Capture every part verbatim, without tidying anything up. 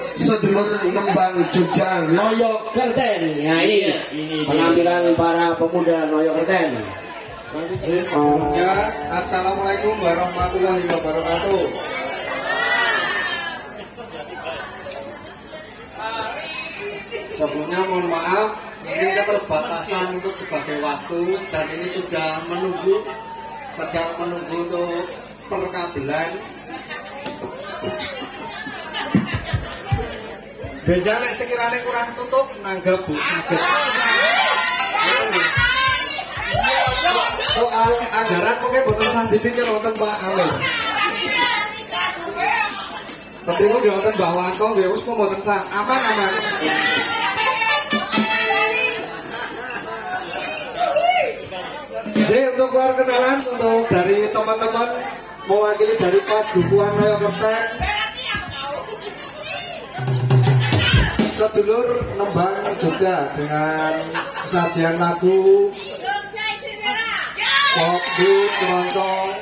sedulur Nembang Jogja Noyo Kerten. Ya ini, ini penampilan para pemuda Noyo Kerten. Jadi sebelumnya assalamualaikum warahmatullahi wabarakatuh. Sebelumnya mohon maaf, ini keterbatasan untuk sebagai waktu dan ini sudah menunggu, sedang menunggu untuk perkabelan. Beda nek sekiranya kurang tutup nanggap Bu saged. Soal anggaran mungkin boten usah dipikir wonten Pak Amir. Tapi kok nggih wonten Mbah Wanto nggih wis mboten sah. Aman-aman. Jadi untuk perkenalan untuk dari teman-teman mewakili dari Padukuhan Noyo Kerten, sedulur Nembang Jogja dengan sajian lagu pop dut keroncong.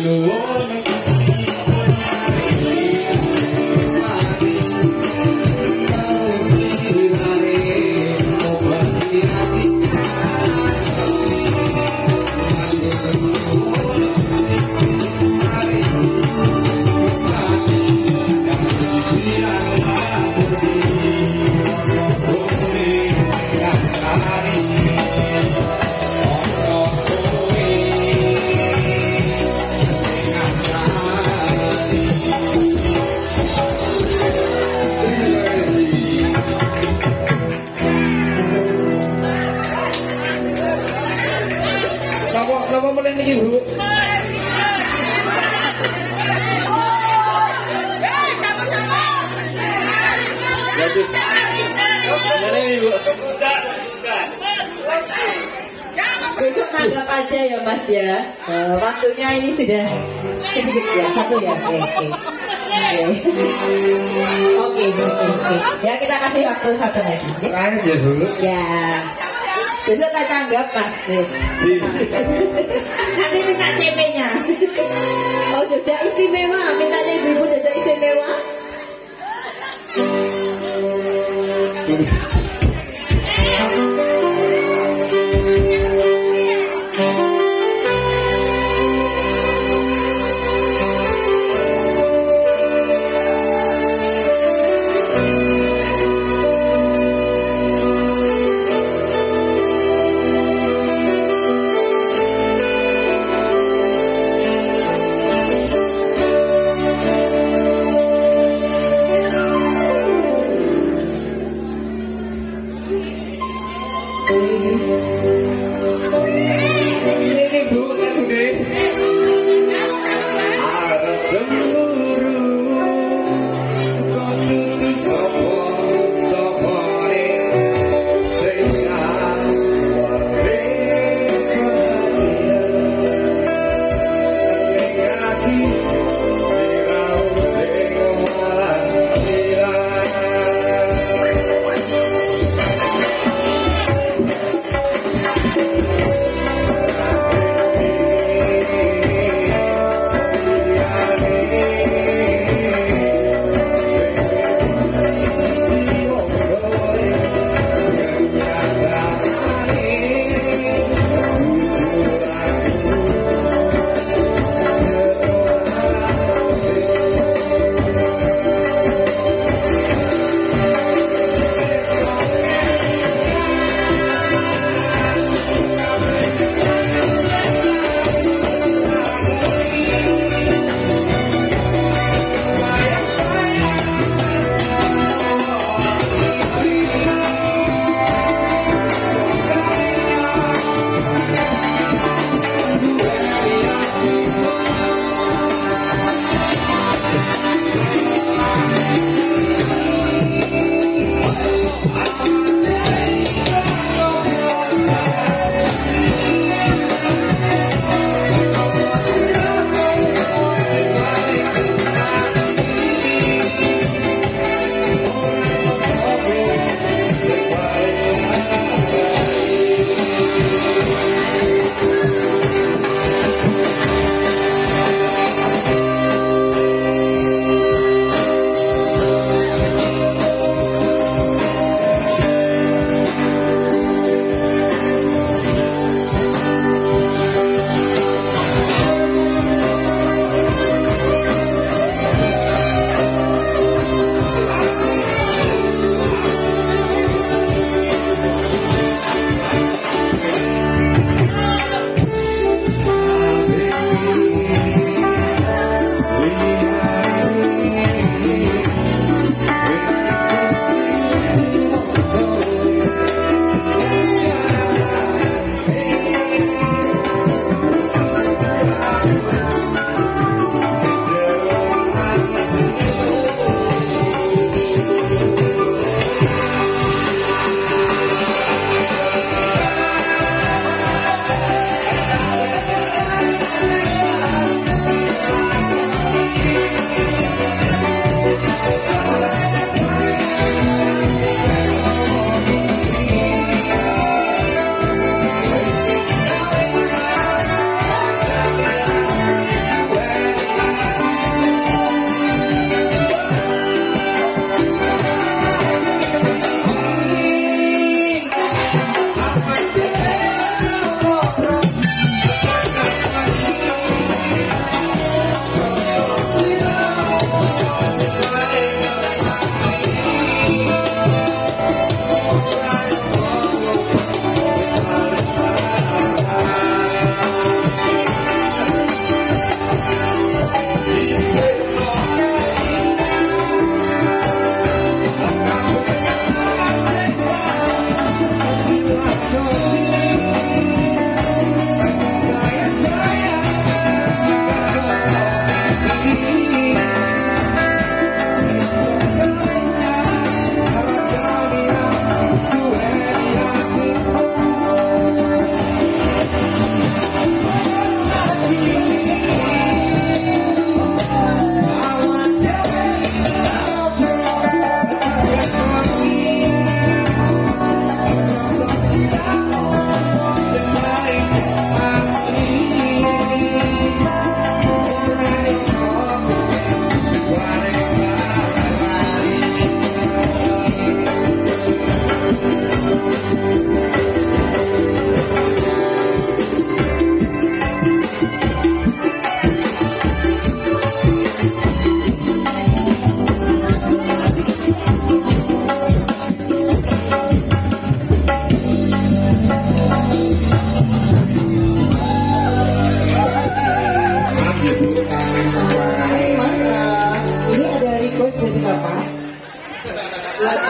Napa mulai niki, Bu? Lanjut. Mana ini, Bu? Besok tanggap aja ya Mas ya. Uh, waktunya ini sudah sedikit ya, satu ya. Oke, oke. Oke, oke, oke. Ya kita kasih waktu satu lagi. Kan ya, Bu. Ya. Besok tak tanggap Mas, wis. Nanti minta C P-nya. Oh, tidak istimewa. Mintanya ibu-ibu tidak istimewa.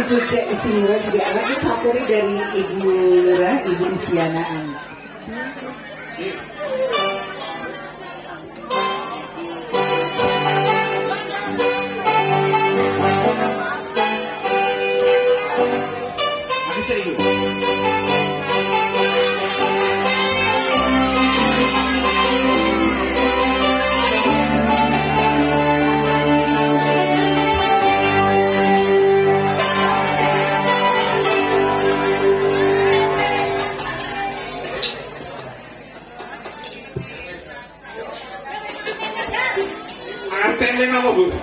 Cucek istimewa juga lagu favorit dari Ibu Lurah, Ibu Istiana Ani. Aku serius. Temeng apa bu?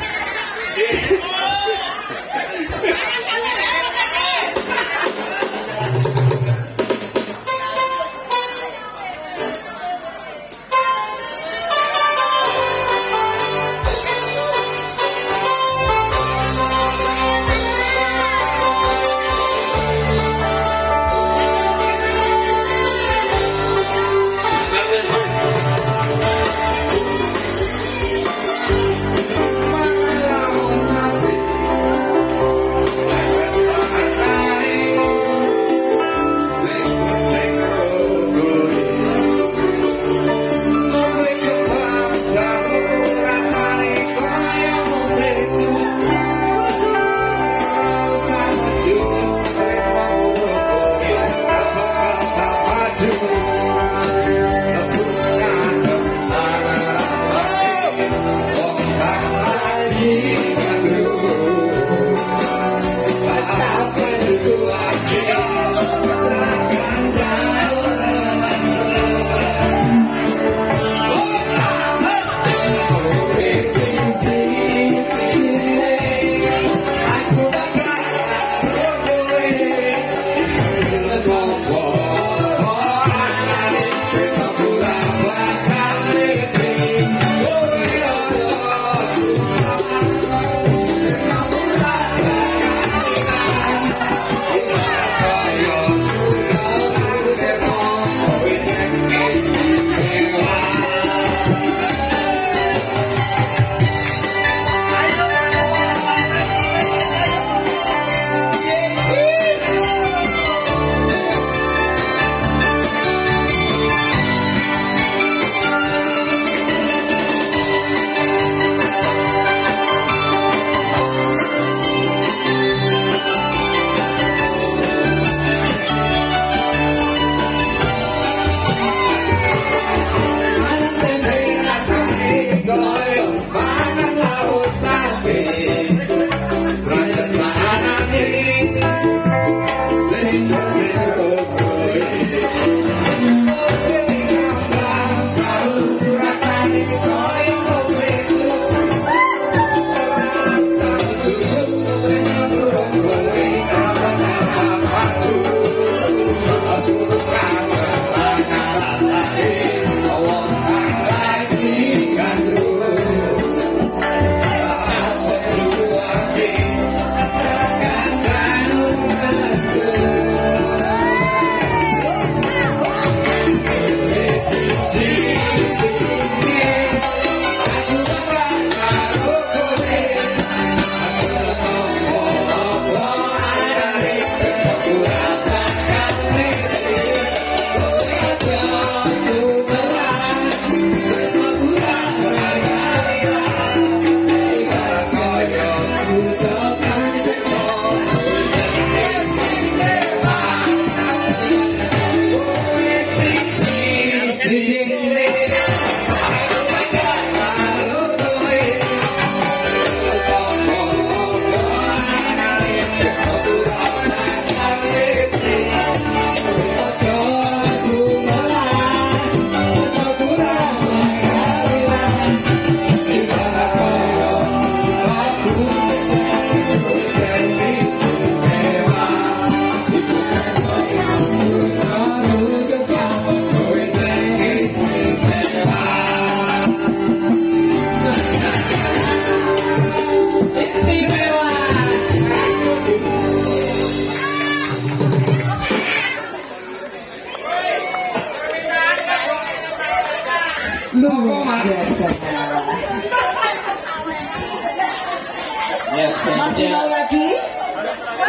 Luar biasa. Ya, Masih mau lagi?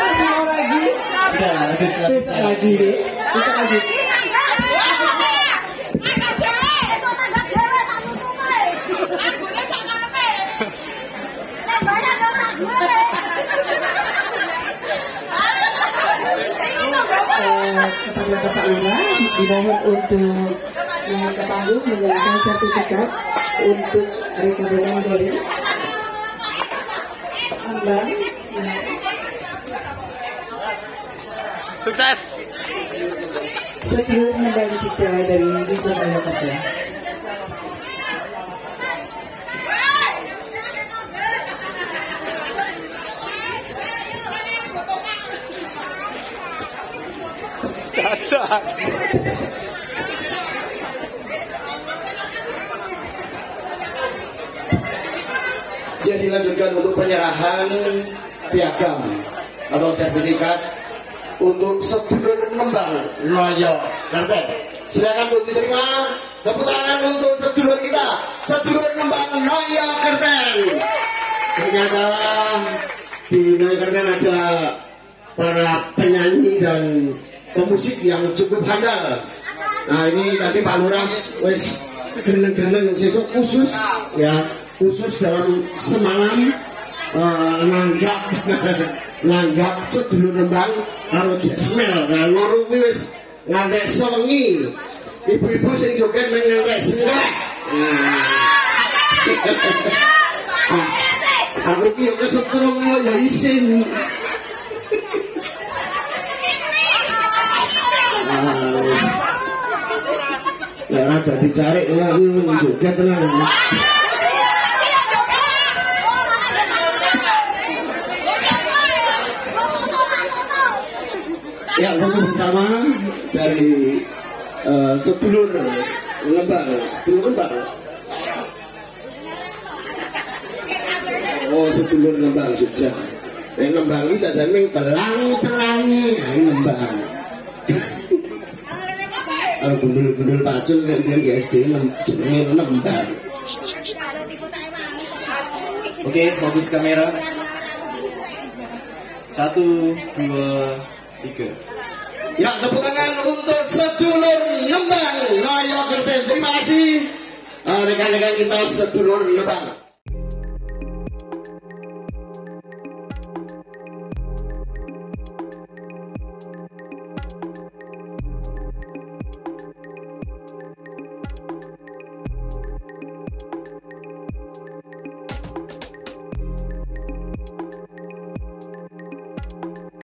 Besok lagi deh. Besok lagi. Kepada Bapak Lurah dimohon untuk naik ke panggung menyerahkan sertifikat untuk rekaman dari Ambang. Sukses. Sedulur Nembang Cica dari Dusun Jakarta. Cacat. Dia dilanjutkan untuk penyerahan piagam atau sertifikat untuk sedulur Nembang Noyo Kerten. Silakan untuk diterima, tepuk tangan untuk sedulur kita, sedulur Nembang Noyo Kerten. Ternyata di Noyo Kerten ada para penyanyi dan pemusik yang cukup handal. Nah ini tadi Pak Lurah wes gereneng-gereneng sesuk khusus ya, khusus dalam semalam uh, nanggap nanggap sedulur Nembang karo Jasmel. Nah loro kuwi wis ngantek sewengi. Ibu-ibu sing joget nang ngantek senglek. Nah. Aku ki yo kesetrum ya isin. Ya ada dicari orang joget tenan. Ya, foto bersama dari uh, sedulur Nembang, sedulur Nembang. Oh, sedulur Nembang Jogja. Yang Nembang ini saja nih pelangi-pelangi Nembang. Kalau gundul-gundul pacul kan dia di S D jenenge Nembang. Oke, fokus kamera. Satu, dua, tiga. Ya, tepuk tangan untuk sedulur Nembang Noyo Kerten. Terima kasih rekan-rekan kita sedulur Nembang.